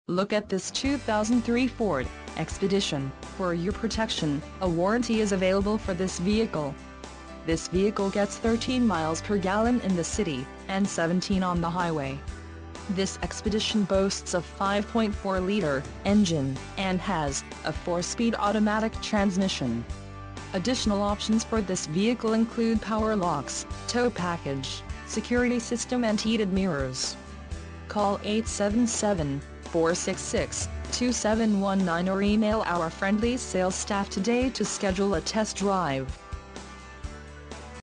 Look at this 2003 Ford Expedition. For your protection, a warranty is available for this vehicle. This vehicle gets 13 miles per gallon in the city, and 17 on the highway. This Expedition boasts a 5.4-liter engine, and has a 4-speed automatic transmission. Additional options for this vehicle include power locks, tow package, security system and heated mirrors. Call 877-466-2719 or email our friendly sales staff today to schedule a test drive.